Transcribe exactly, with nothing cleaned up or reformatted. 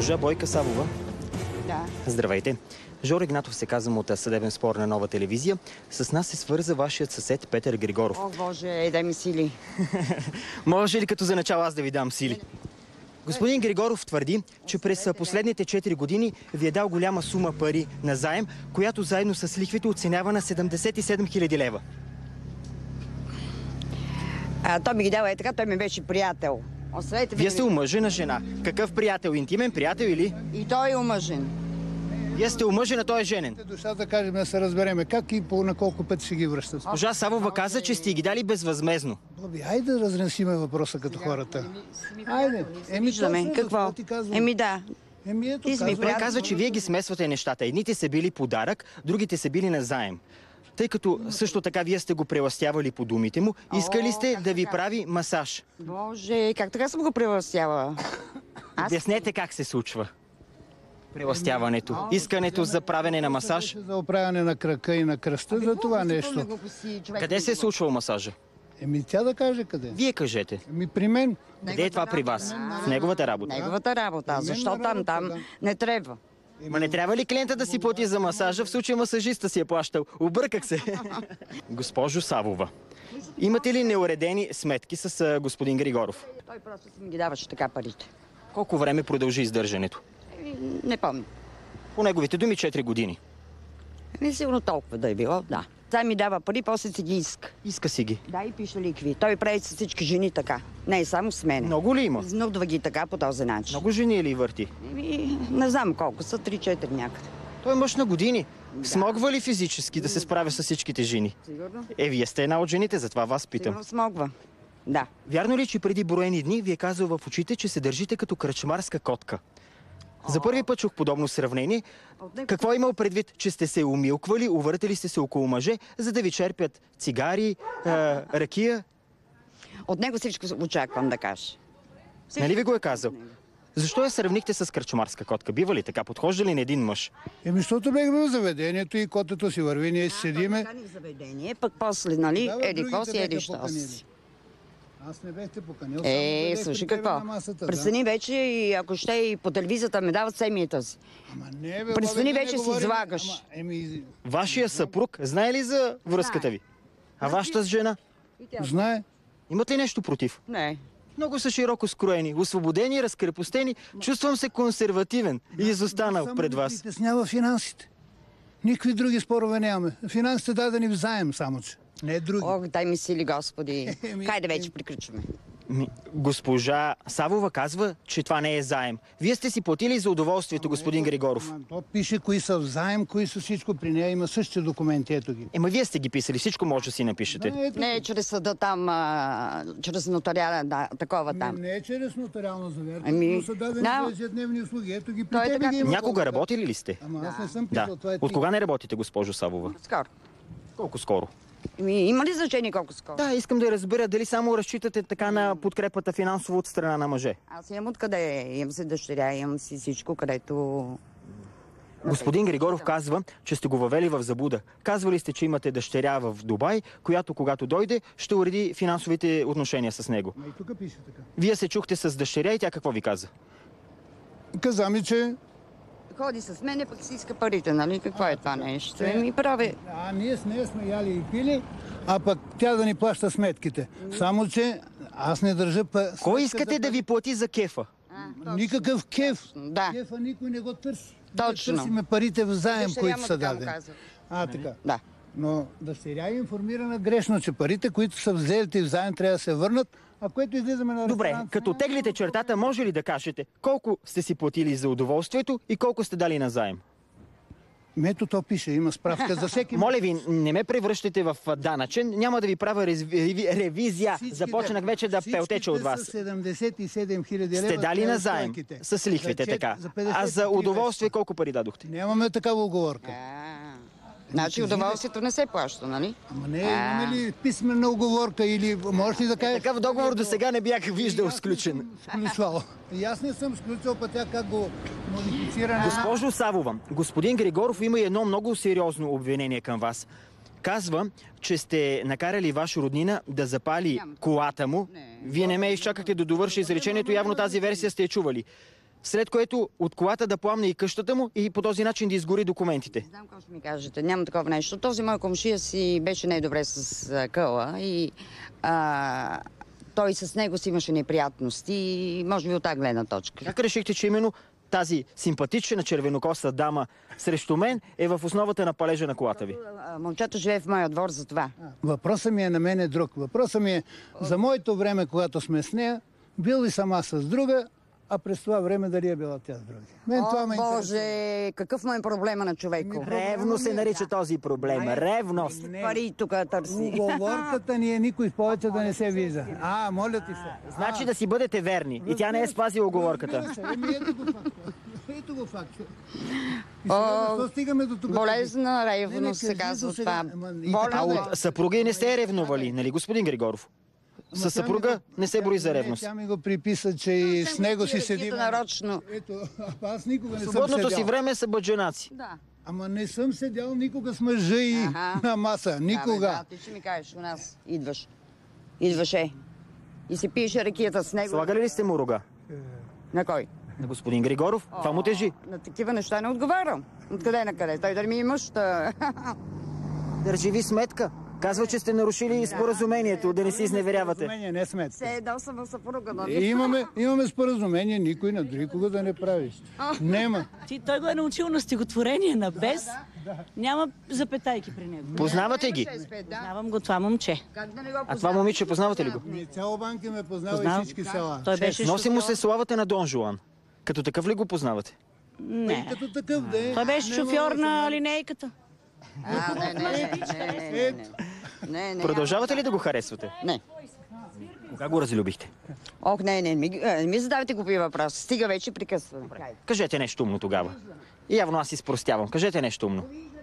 Госпожа Бойка Савова. Да. Здравейте. Жоро Игнатов се казвам от съдебен спор на Нова телевизия. С нас се свърза вашият съсед Петър Григоров. О, Боже, дай ми сили. Може ли като за начало аз да ви дам сили? Господин Григоров твърди, че през последните четири години ви е дал голяма сума пари на заем, която заедно с лихвите оценява на седемдесет и седем хиляди лева. А, той ми ги дава е така, той ми беше приятел. Освете, Вие сте омъжена жена. Какъв приятел? Интимен приятел или? И той е омъжен. Вие сте омъжена, той е женен. Душа да кажем, да се разбереме как и по на колко пъти ще ги връщат. Госпожа Савова каза, че сте ги дали безвъзмезно. Боби, айде да разнесиме въпроса като хората. Айде. Еми, Виждаме, какво? Еми да. Еми ето, Ти си ми казвам. Той казва, че вие ги смесвате нещата. Едните са били подарък, другите са били на заем. Тъй като също така вие сте го преластявали по думите му, искали сте да ви прави масаж. Боже, как така съм го превъзсяла? Аз... Обяснете как се случва преластяването. Искането за правене на масаж. За оправяне на крака и на кръста, за това нещо. Къде се е случвал масажа? Еми тя да каже къде. Вие кажете. Еми при мен. Къде е това при вас? В неговата работа. Неговата работа. Защо там, там не трябва? Ма не трябва ли клиента да си плати за масажа? В случая масажиста си е плащал. Обърках се. Госпожо Савова, имате ли неуредени сметки с а, господин Григоров? Той просто си ми ги даваше така парите. Колко време продължи издържането? Еми, не помня. По неговите думи четири години. Не сигурно толкова да е било, да. Той ми дава пари, после си ги иска. Иска си ги. Да, и пише ликви. Той прави с всички жени така. Не е само с мен. Много ли има? Изнудва ги така по този начин. Много жени ли върти? Еми, не знам колко са, три-четири някъде. Той е мъж на години. Смогва ли физически да се справя с всичките жени? Сигурно? Е, вие сте една от жените, затова вас питам. Сигурно смогва. Да. Вярно ли, че преди броени дни ви е казал в очите, че се държите като кръчмарска котка? За първи път чух подобно сравнение. Какво е имал предвид? Че сте се умилквали, увъртали сте се около мъже, за да ви черпят цигари, а, ракия? От него всичко очаквам да кажа. Всичко... Нали ви го е казал? Защо я сравнихте с кръчмарска котка? Бива ли така? Подхожда ли на един мъж? Еми, защото бях в заведението и котето си върви, ние си седиме. Поканих заведение, пък после, нали, Да, бе, еди какво си, другите еди бяха що поканили. си. Аз не бях те поканил. Е, само слушай дойдех при какво. тебе на масата, да. Престани вече и ако ще и по телевизията ме дават семията си. Ама не, бе, Престани бабе, вече не си говорим. излагаш. Ама, еми, Вашия съпруг знае ли за връзката ви? А вашата с жена? знае. Имат ли нещо против? Не. Много са широко скроени, освободени, разкрепостени. Чувствам се консервативен и изостанал Само пред ни вас. притеснява финансите. Никакви други спорове нямаме. Финансите дадени в заем само, че. Не е други. Ох, дай ми сили, Господи. Еми, Хайде вече еми. приключваме. Ми, Госпожа Савова казва, че това не е заем. Вие сте си платили за удоволствието, господин Григоров. Ама, то пише кои са в заем, кои са всичко при нея. Има същите документи, ето ги. Ема вие сте ги писали, всичко може да си напишете. Да, ето. Не, чрез съда там, а, чрез нотариален, да, такова там. Не, не е чрез нотариална заверка, Ами, но са дадени да. за ежедневни услуги. Ето ги при Той е тебе така. ги има. Някога работили ли сте? Ама аз не съм Да. писал, това е От ти. кога не работите, госпожо Савова? Скоро. Колко скоро? Ами, има ли значение колко скоро? Да, искам да разбера дали само разчитате така на подкрепата финансово от страна на мъже. Аз имам откъде. Имам си дъщеря, имам си всичко, където... Господин Григоров казва, че сте го въвели в заблуда. Казвали сте, че имате дъщеря в Дубай, която когато дойде, ще уреди финансовите отношения с него. Ма и тук пише така. Вие се чухте с дъщеря и тя какво ви каза? Каза ми, че Ходи с мене, пък си иска парите, нали? Какво е това нещо? Еми, прави. а ние с нея сме яли и пили, а пък тя да ни плаща сметките. Само, че аз не държа... Па... Кой сметка искате за- да ви плати за кефа? Никакъв кеф. Да. Кефа никой не го търси. Точно. Ние търсиме парите в заем, Дъщеря които му са така му дадени. каза. А, така. Да. Но дъщеря е информирана грешно, че парите, които са взели в заем, трябва да се върнат, а което излизаме на Добре, ресторант. като теглите чертата, може ли да кажете колко сте си платили за удоволствието и колко сте дали на заем? Ето то пише, има справка за всеки. Моля ви, не ме превръщайте в данъчен. Няма да ви правя резви- ревизия. Всичките- Започнах вече да всичките пелтеча от са вас. седемдесет и седем хиляди лева. Сте дали това е на заем стойките. с лихвите За чет- така. за петдесет А и за три удоволствие месеца. колко пари дадохте? Нямаме такава оговорка. А, значи удоволствието не се плаща, нали? Ама не, имаме ли писмена оговорка или можеш ли да кажеш? Такъв договор до сега не бях виждал Аз не сключен. съм Сключвал. И аз не съм сключвал, па тя как го модифицира. на- Госпожо Савова, господин Григоров има и едно много сериозно обвинение към вас. Казва, че сте накарали ваш роднина да запали колата му. Не. Вие не ме изчакахте да довърши изречението, явно тази версия сте я чували. след което от колата да пламне и къщата му и по този начин да изгори документите. Не знам какво ще ми кажете. Няма такова нещо. Този мой комшия си беше най-добре с а, къла и а, той с него си имаше неприятности и може би от тази гледна точка. Как решихте, че именно тази симпатична червенокоста дама срещу мен е в основата на палежа на колата ви? А, момчето живее в моя двор за това. Въпросът ми е на мен е друг. Въпросът ми е за моето време, когато сме с нея, бил ли сама с друга, а през това време дали е била тя с друга. Мен О, това ме интересува. Боже, какъв му е проблема на човеко? Ревно се нарича този проблем. Ревност. Не. Пари тук търси. Уговорката ни е никой повече да не се вижда. А, моля ти се. Значи да си бъдете верни. И тя не е спазила оговорката. Еми, ето го факта. Ето го факта. И О, сега защо стигаме до тук? Болезна Не, не, ревност се кажи казва до сега. това. Ама и Болен така, А бе. от съпруга и не сте ревнували, нали, господин Григоров? Със съпруга не се брои за ревност. Не, тя ми го приписа, че и с него си седи. Реките нарочно. Ето, а аз никога не съм Свободното си седял. време са бъдженаци. Да. Ама не съм седял никога с мъжа и Аха. на маса. Да, бе, Никога. да, ти ще ми кажеш, у нас идваш. Идваше. И си пиеш ракията с него. Слагали ли сте му рога? На кой? На господин Григоров? Това му тежи. На такива неща не отговарям. Откъде на къде? Той да ми е мъж. Та... Държи ви сметка. Казва, че сте нарушили споразумението, да не се изневерявате. Споразумение, не сметка. Се едал съм в съпруга, И нали? имаме, имаме споразумение, никой на никога да не прави. Нема. Ти, той го е научил на стихотворение, на без. Няма запетайки при него. Познавате ги? Познавам го това момче. Как да не го А това момиче, познавате ли го? И цяло банки ме познава и Познавам. всички села. Той беше Носи му се шофьор. славата на Дон Жуан. Като такъв ли го познавате? Не. Като такъв да е. Той беше Нема шофьор да се на знае. линейката. А, не, не, не, не, не, не, не. Не, не. Продължавате ли да го харесвате? Не. Кога го разлюбихте? Ох, не, не, ми, е, не ми задавайте глупи въпроси. Стига вече прекъсване. Кажете нещо умно тогава. И явно аз изпростявам. Кажете нещо умно.